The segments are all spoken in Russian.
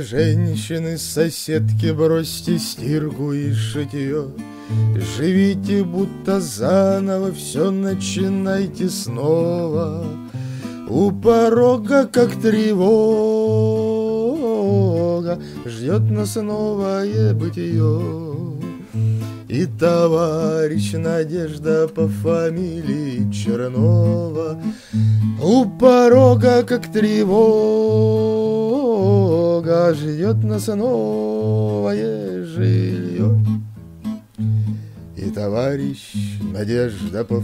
женщины-соседки, бросьте стирку и шитье. Живите будто заново, все начинайте снова. У порога, как тревога, ждет нас новое бытие. И товарищ Надежда по фамилии Чернова у порога, как тревога, ждет нас новое жилье. И товарищ Надежда по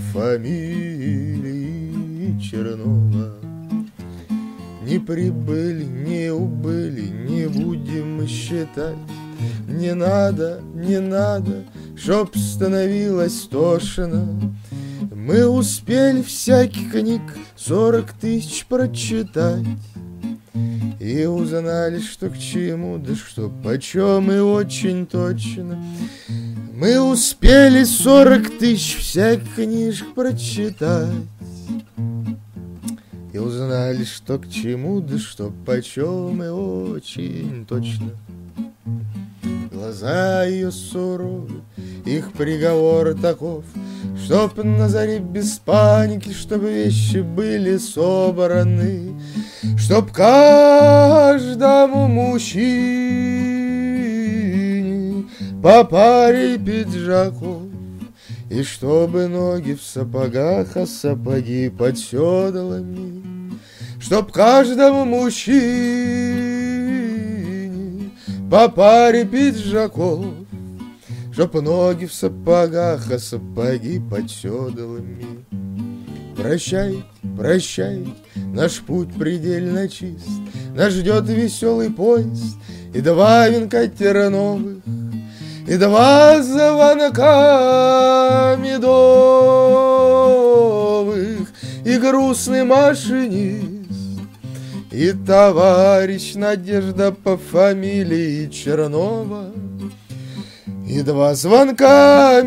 фамилии Чернова. Не прибыли, не убыли, не будем считать. Не надо, не надо, чтоб становилось тошно. Мы успели всяких книг 40 тысяч прочитать. И узнали, что к чему, да что почем, и очень точно. Мы успели 40 тысяч всяких книжек прочитать. И узнали, что к чему, да что почем, и очень точно. Глаза ее суровы, их приговор таков, чтоб на заре без паники, чтоб вещи были собраны, чтоб каждому мужчине по паре пиджаков, и чтобы ноги в сапогах, а сапоги под седлами, чтоб каждому мужчине по паре пиджаков, чтоб ноги в сапогах, а сапоги под седлами. Прощайте, прощайте, наш путь предельно чист, нас ждет веселый поезд и 2 венка терновых, и 2 звонка медовых, и грустный машинист, и товарищ Надежда по фамилии Чернова, и 2 звонка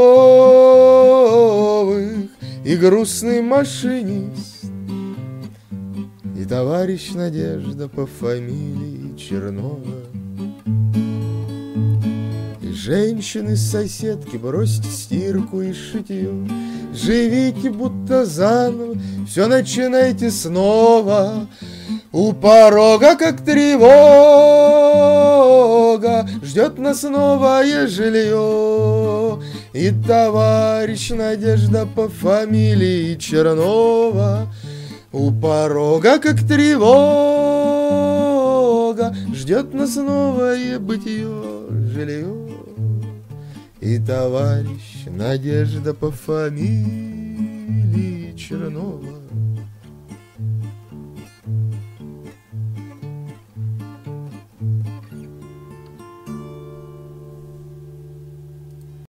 медовых, и грустный машинист, и товарищ Надежда по фамилии Чернова. И женщины-соседки, бросьте стирку и шитье, живите будто заново, все начинайте снова. У порога, как тревога, ждет нас новое жилье. И товарищ Надежда по фамилии Чернова у порога, как тревога, ждет нас новое бытие, жилье. И товарищ Надежда по фамилии Чернова